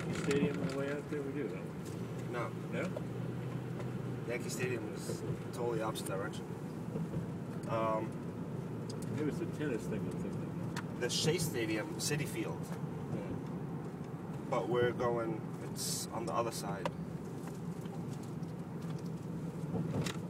Yankee Stadium on the way out there? We do, don't we? No. No? Yankee Stadium was totally opposite direction. Maybe it's a tennis thing I'm thinking of. The Shea Stadium, City Field. Yeah. But we're going, it's on the other side.